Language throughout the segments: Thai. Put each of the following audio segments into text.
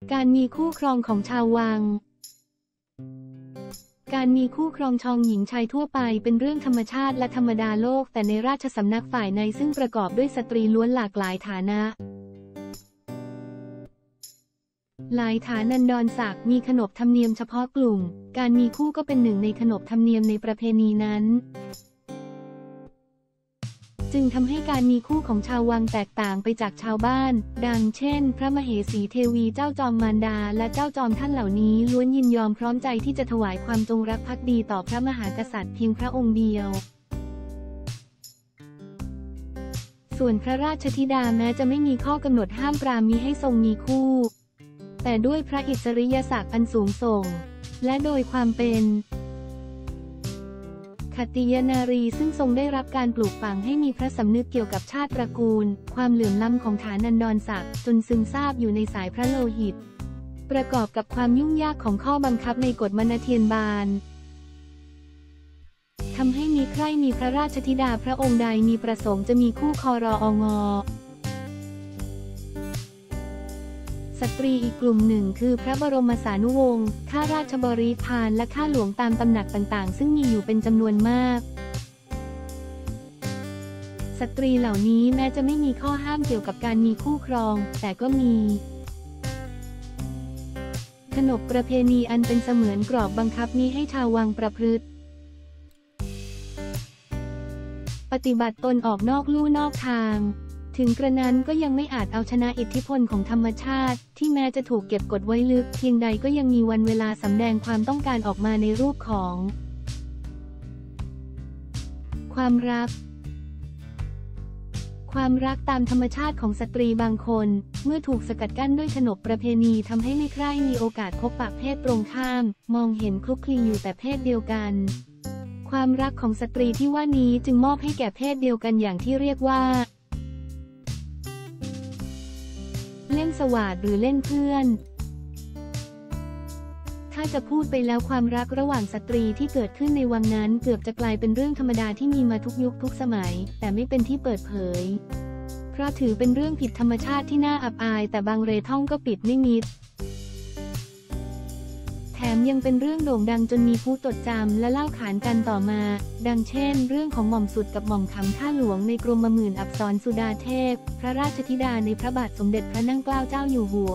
การมีคู่ครองของชาววังการมีคู่ครองชองหญิงชายทั่วไปเป็นเรื่องธรรมชาติและธรรมดาโลกแต่ในราชสำนักฝ่ายในซึ่งประกอบด้วยสตรีล้วนหลากหลายฐานะหลายฐานันดรศักดิ์มีขนบธรรมเนียมเฉพาะกลุ่มการมีคู่ก็เป็นหนึ่งในขนบธรรมเนียมในประเพณีนั้นจึงทำให้การมีคู่ของชาววังแตกต่างไปจากชาวบ้านดังเช่นพระมเหสีเทวีเจ้าจอมมารดาและเจ้าจอมท่านเหล่านี้ล้วนยินยอมพร้อมใจที่จะถวายความจงรักภักดีต่อพระมหากษัตริย์เพียงพระองค์เดียวส่วนพระราชธิดาแม้จะไม่มีข้อกำหนดห้ามปรามมิให้ทรงมีคู่แต่ด้วยพระอิสริยศักดิ์อันสูงส่งและโดยความเป็นขัตติยนารีซึ่งทรงได้รับการปลูกฝังให้มีพระสำนึกเกี่ยวกับชาติตระกูลความเหลื่อมล้ำของฐานันดรศักดิ์จนซึมซาบอยู่ในสายพระโลหิตประกอบกับความยุ่งยากของข้อบังคับในกฎมนเทียนบาลทำให้มีใครมีพระราชธิดาพระองค์ใดมีประสงค์จะมีคู่ครองสตรีอีกกลุ่มหนึ่งคือพระบรมสานุวงศ์ข้าราชบริพารและข้าหลวงตามตำหนักต่างๆซึ่งมีอยู่เป็นจำนวนมากสตรีเหล่านี้แม้จะไม่มีข้อห้ามเกี่ยวกับการมีคู่ครองแต่ก็มีขนบประเพณีอันเป็นเสมือนกรอบบังคับนี้ให้ชาววังประพฤติปฏิบัติตนออกนอกลู่นอกทางถึงกระนั้นก็ยังไม่อาจเอาชนะอิทธิพลของธรรมชาติที่แม้จะถูกเก็บกดไว้ลึกเพียงใดก็ยังมีวันเวลาสำแดงความต้องการออกมาในรูปของความรักตามธรรมชาติของสตรีบางคนเมื่อถูกสกัดกั้นด้วยขนบประเพณีทำให้ไม่ใคร่มีโอกาสพบปะเพศตรงข้ามมองเห็นคลุกคลีอยู่แต่เพศเดียวกันความรักของสตรีที่ว่านี้จึงมอบให้แก่เพศเดียวกันอย่างที่เรียกว่าเล่นสวาทหรือเล่นเพื่อนถ้าจะพูดไปแล้วความรักระหว่างสตรีที่เกิดขึ้นในวังนั้นเกือบจะกลายเป็นเรื่องธรรมดาที่มีมาทุกยุคทุกสมัยแต่ไม่เป็นที่เปิดเผยเพราะถือเป็นเรื่องผิดธรรมชาติที่น่าอับอายแต่บางเรท่องก็ปิดไม่มิดแถมยังเป็นเรื่องโด่งดังจนมีผู้จดจำและเล่าขานกันต่อมาดังเช่นเรื่องของหม่อมสุดกับหม่อมขำข้าหลวงในกรมหมื่นอับสรสุดาเทพพระราชธิดาในพระบาทสมเด็จพระนั่งเกล้าเจ้าอยู่หัว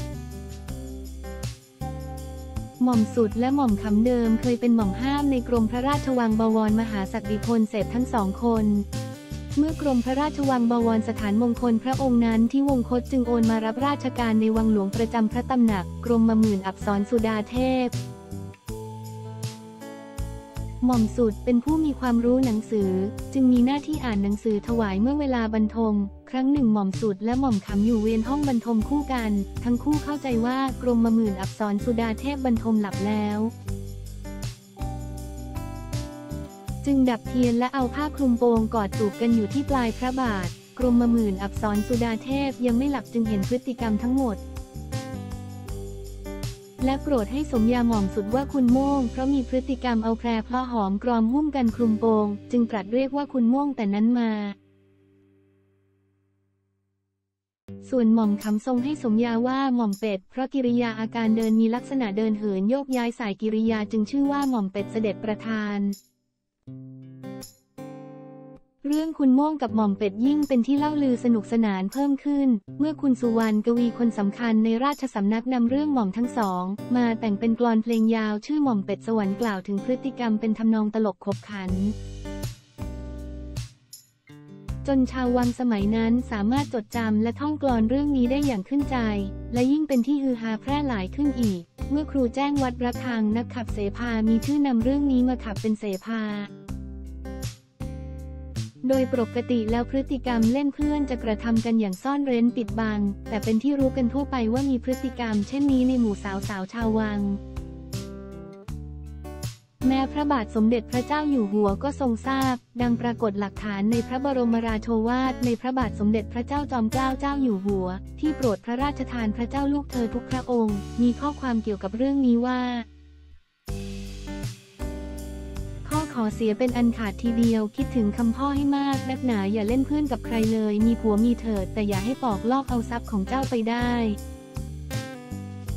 หม่อมสุดและหม่อมขำเดิมเคยเป็นหม่อมห้ามในกรมพระราชวังบวรมหาศักดิพลเสพทั้งสองคนเมื่อกรมพระราชวังบวรสถานมงคลพระองค์นั้นที่วงคตจึงโอนมารับราชการในวังหลวงประจำพระตำหนักกรมหมื่นอับสรสุดาเทพหม่อมสุดเป็นผู้มีความรู้หนังสือจึงมีหน้าที่อ่านหนังสือถวายเมื่อเวลาบรรทมครั้งหนึ่งหม่อมสุดและหม่อมขำอยู่เวรห้องบรรทมคู่กันทั้งคู่เข้าใจว่ากรมหมื่นอับสรสุดาเทพบรรทมหลับแล้วจึงดับเทียนและเอาผ้าคลุมโปงกอดจูบกันอยู่ที่ปลายพระบาทกรมหมื่นอับสรสุดาเทพยังไม่หลับจึงเห็นพฤติกรรมทั้งหมดและโกรธให้สมญาหม่อมสุดว่าคุณโม่งเพราะมีพฤติกรรมเอาแพรเพลาะหอมกรอมหุ้มกันคลุมโปงจึงตรัสเรียกว่าคุณโม่งแต่นั้นมาส่วนหม่อมขำทรงให้สมญาว่าหม่อมเป็ดเพราะกิริยาอาการเดินมีลักษณะเดินเหินโยกย้ายสายกิริยาจึงชื่อว่าหม่อมเป็ดเสด็จประธานเรื่องคุณโม่งกับหม่อมเป็ดยิ่งเป็นที่เล่าลือสนุกสนานเพิ่มขึ้นเมื่อคุณสุวรรณกวีคนสำคัญในราชสำนักนำเรื่องหม่อมทั้งสองมาแต่งเป็นกลอนเพลงยาวชื่อหม่อมเป็ดสวรรค์กล่าวถึงพฤติกรรมเป็นทำนองตลกขบขันจนชาววังสมัยนั้นสามารถจดจำและท่องกลอนเรื่องนี้ได้อย่างขึ้นใจและยิ่งเป็นที่ฮือฮาแพร่หลายขึ้นอีกเมื่อครูแจ้งวัดระฆังนักขับเสภามีชื่อนำเรื่องนี้มาขับเป็นเสภาโดยปกติแล้วพฤติกรรมเล่นเพื่อนจะกระทำกันอย่างซ่อนเร้นปิดบังแต่เป็นที่รู้กันทั่วไปว่ามีพฤติกรรมเช่นนี้ในหมู่สาวชาววังแม้พระบาทสมเด็จพระเจ้าอยู่หัวก็ทรงทราบดังปรากฏหลักฐานในพระบรมราโชวาทในพระบาทสมเด็จพระเจ้าจอมเกล้าเจ้าอยู่หัวที่โปรดพระราชทานพระเจ้าลูกเธอทุกพระองค์มีข้อความเกี่ยวกับเรื่องนี้ว่าขอเสียเป็นอันขาดทีเดียวคิดถึงคำพ่อให้มากนักหนาอย่าเล่นเพื่อนกับใครเลยมีผัวมีเถิดแต่อย่าให้ปอกลอกเอาทรัพย์ของเจ้าไปได้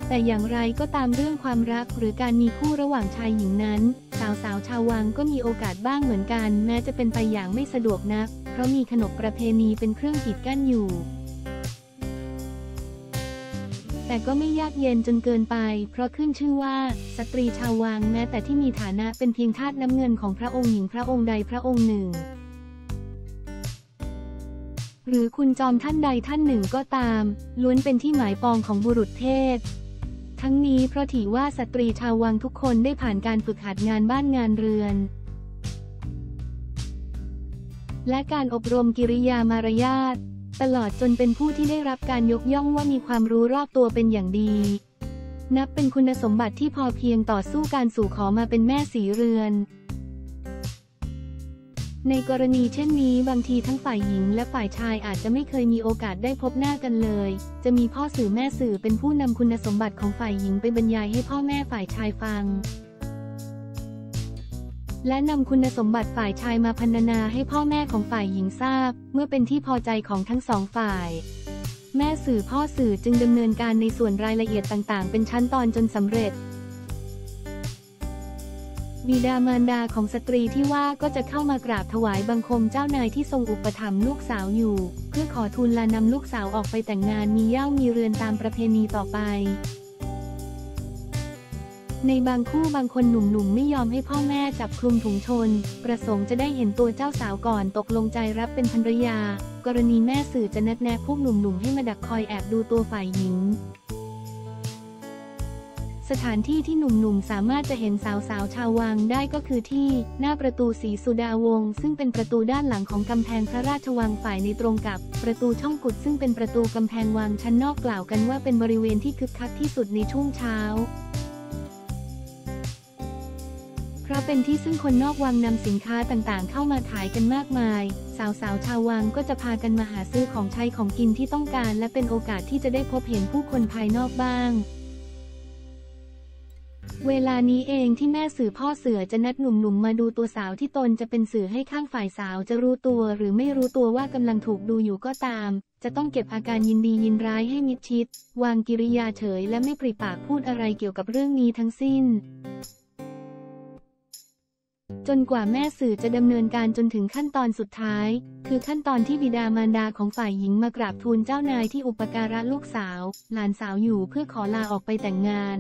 แต่อย่างไรก็ตามเรื่องความรักหรือการมีคู่ระหว่างชายหญิงนั้นสาวชาววังก็มีโอกาสบ้างเหมือนกันแม้จะเป็นไปอย่างไม่สะดวกนักเพราะมีขนบประเพณีเป็นเครื่องกีดกั้นอยู่แต่ก็ไม่ยากเย็นจนเกินไปเพราะขึ้นชื่อว่าสตรีชาววังแม้แต่ที่มีฐานะเป็นเพียงทาสน้ำเงินของพระองค์หญิงพระองค์ใดพระองค์หนึ่งหรือคุณจอมท่านใดท่านหนึ่งก็ตามล้วนเป็นที่หมายปองของบุรุษเทพทั้งนี้เพราะถือว่าสตรีชาววังทุกคนได้ผ่านการฝึกหัดงานบ้านงานเรือนและการอบรมกิริยามารยาทตลอดจนเป็นผู้ที่ได้รับการยกย่องว่ามีความรู้รอบตัวเป็นอย่างดีนับเป็นคุณสมบัติที่พอเพียงต่อสู้การสู่ขอมาเป็นแม่สีเรือนในกรณีเช่นนี้บางทีทั้งฝ่ายหญิงและฝ่ายชายอาจจะไม่เคยมีโอกาสได้พบหน้ากันเลยจะมีพ่อสื่อแม่สื่อเป็นผู้นำคุณสมบัติของฝ่ายหญิงไปบรรยายให้พ่อแม่ฝ่ายชายฟังและนำคุณสมบัติฝ่ายชายมาพรรณนาให้พ่อแม่ของฝ่ายหญิงทราบเมื่อเป็นที่พอใจของทั้งสองฝ่ายแม่สื่อพ่อสื่อจึงดำเนินการในส่วนรายละเอียดต่างๆเป็นชั้นตอนจนสำเร็จบิดามารดาของสตรีที่ว่าก็จะเข้ามากราบถวายบังคมเจ้านายที่ทรงอุปถัมภ์ลูกสาวอยู่เพื่อขอทูลลานำลูกสาวออกไปแต่งงานมีเหย้ามีเรือนตามประเพณีต่อไปในบางคู่บางคนหนุ่มๆไม่ยอมให้พ่อแม่จับคลุมถุงชนประสงค์จะได้เห็นตัวเจ้าสาวก่อนตกลงใจรับเป็นภรรยากรณีแม่สื่อจะนัดแนะพวกหนุ่มๆให้มาดักคอยแอบดูตัวฝ่ายหญิงสถานที่ที่หนุ่มๆสามารถจะเห็นสาวๆชาววังได้ก็คือที่หน้าประตูศรีสุดาวงศ์ซึ่งเป็นประตูด้านหลังของกำแพงพระราชวังฝ่ายในตรงกับประตูช่องกุดซึ่งเป็นประตูกำแพงวังชั้นนอกกล่าวกันว่าเป็นบริเวณที่คึกคักที่สุดในช่วงเช้าเพราะเป็นที่ซึ่งคนนอกวังนำสินค้าต่างๆเข้ามาขายกันมากมายสาวๆชาววังก็จะพากันมาหาซื้อของใช้ของกินที่ต้องการและเป็นโอกาสที่จะได้พบเห็นผู้คนภายนอกบ้างเวลานี้เองที่แม่สื่อพ่อเสือจะนัดหนุ่มๆมาดูตัวสาวที่ตนจะเป็นสื่อให้ข้างฝ่ายสาวจะรู้ตัวหรือไม่รู้ตัวว่ากำลังถูกดูอยู่ก็ตามจะต้องเก็บอาการยินดียินร้ายให้มิดชิดวางกิริยาเฉยและไม่ปริปากพูดอะไรเกี่ยวกับเรื่องนี้ทั้งสิ้นจนกว่าแม่สื่อจะดำเนินการจนถึงขั้นตอนสุดท้ายคือขั้นตอนที่บิดามารดาของฝ่ายหญิงมากราบทูลเจ้านายที่อุปการะลูกสาวหลานสาวอยู่เพื่อขอลาออกไปแต่งงาน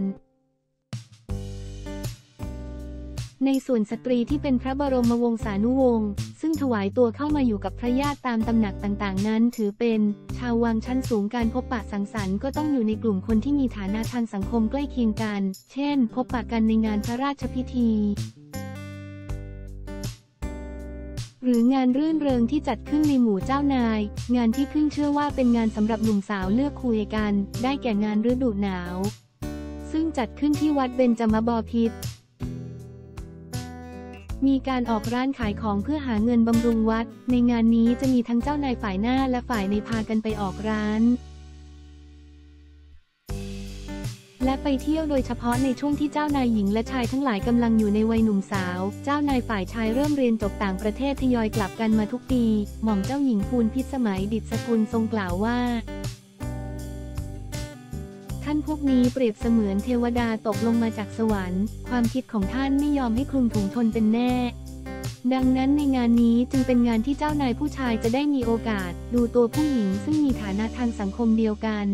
ในส่วนสตรีที่เป็นพระบรมวงศานุวงศ์ซึ่งถวายตัวเข้ามาอยู่กับพระญาติตามตำหนักต่างๆนั้นถือเป็นชาววังชั้นสูงการพบปะสังสรรค์ก็ต้องอยู่ในกลุ่มคนที่มีฐานะทางสังคมใกล้เคียงกันเช่นพบปะกันในงานพระราชพิธีหรืองานรื่นเริงที่จัดขึ้นในหมู่เจ้านายงานที่ขึ้นเชื่อว่าเป็นงานสำหรับหนุ่มสาวเลือกคุยกันได้แก่งานฤดูหนาวซึ่งจัดขึ้นที่วัดเบญจมบพิตรมีการออกร้านขายของเพื่อหาเงินบำรุงวัดในงานนี้จะมีทั้งเจ้านายฝ่ายหน้าและฝ่ายในพากันไปออกร้านและไปเที่ยวโดยเฉพาะในช่วงที่เจ้านายหญิงและชายทั้งหลายกำลังอยู่ในวัยหนุ่มสาวเจ้านายฝ่ายชายเริ่มเรียนจบต่างประเทศทยอยกลับกันมาทุกปีหม่อมเจ้าหญิงภูลพิสมัยดิษฐสกุลทรงกล่าวว่าท่านพวกนี้เปรียบเสมือนเทวดาตกลงมาจากสวรรค์ความคิดของท่านไม่ยอมให้คลุมถุงชนเป็นแน่ดังนั้นในงานนี้จึงเป็นงานที่เจ้านายผู้ชายจะได้มีโอกาสดูตัวผู้หญิงซึ่งมีฐานะทางสังคมเดียวกัน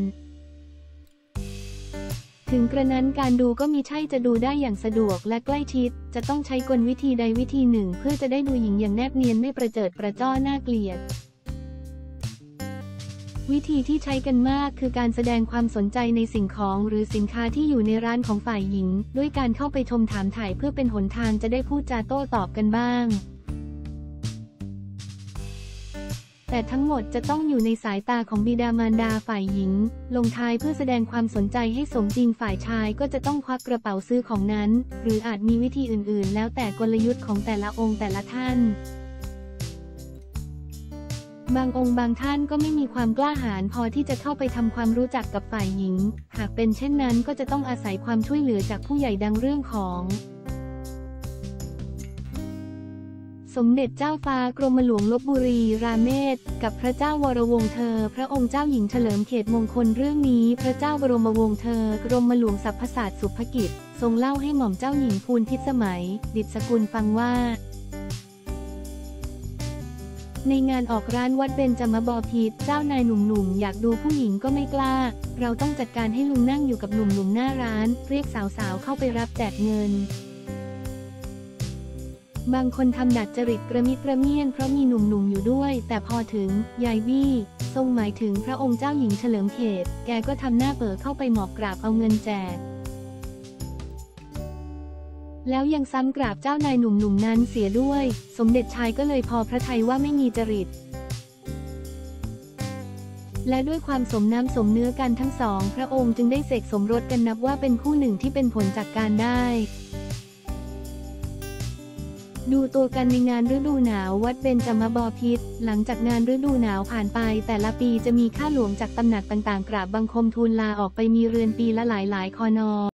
ถึงกระนั้นการดูก็มิใช่จะดูได้อย่างสะดวกและใกล้ชิดจะต้องใช้กลวิธีใดวิธีหนึ่งเพื่อจะได้ดูหญิงอย่างแนบเนียนไม่ประเจิดประจ้อน่าเกลียดวิธีที่ใช้กันมากคือการแสดงความสนใจในสิ่งของหรือสินค้าที่อยู่ในร้านของฝ่ายหญิงด้วยการเข้าไปชมถามถ่ายเพื่อเป็นหนทางจะได้พูดจาโต้ตอบกันบ้างแต่ทั้งหมดจะต้องอยู่ในสายตาของบิดามารดาฝ่ายหญิงลงท้ายเพื่อแสดงความสนใจให้สมจริงฝ่ายชายก็จะต้องควักกระเป๋าซื้อของนั้นหรืออาจมีวิธีอื่นๆแล้วแต่กลยุทธ์ของแต่ละองค์แต่ละท่านบางองค์บางท่านก็ไม่มีความกล้าหาญพอที่จะเข้าไปทำความรู้จักกับฝ่ายหญิงหากเป็นเช่นนั้นก็จะต้องอาศัยความช่วยเหลือจากผู้ใหญ่ดังเรื่องของสมเด็จเจ้าฟ้ากรมหลวงลพบุรีราเมศกับพระเจ้าวรวงศ์เธอพระองค์เจ้าหญิงเฉลิมเขตมงคลเรื่องนี้พระเจ้าบรมวงศ์เธอกรมหลวงสรรพศาสตร์สุภกิจทรงเล่าให้หม่อมเจ้าหญิงภูลทิศสมัยดิษฐกุลฟังว่าในงานออกร้านวัดเบญจมบพิตรเจ้านายหนุ่มๆอยากดูผู้หญิงก็ไม่กล้าเราต้องจัดการให้ลุงนั่งอยู่กับหนุ่มๆหน้าร้านเรียกสาวๆเข้าไปรับแจกเงินบางคนทำดัดจริตกระมิดกระเมี้ยนเพราะมีหนุ่มๆอยู่ด้วยแต่พอถึงยายวี่ทรงหมายถึงพระองค์เจ้าหญิงเฉลิมเขตแกก็ทำหน้าเป๋อเข้าไปหมอบกราบเอาเงินแจกแล้วยังซ้ำกราบเจ้านายหนุ่มๆนั้นเสียด้วยสมเด็จชายก็เลยพอพระทัยว่าไม่มีจริตและด้วยความสมน้ำสมเนื้อกันทั้งสองพระองค์จึงได้เสกสมรสกันนับว่าเป็นคู่หนึ่งที่เป็นผลจากการได้ดูตัวกันในงานฤดูหนาววัดเบญจมบพิตรหลังจากงานฤดูหนาวผ่านไปแต่ละปีจะมีข้าหลวงจากตำหนักต่างๆกราบบังคมทูลลาออกไปมีเรือนปีละหลายคอนอ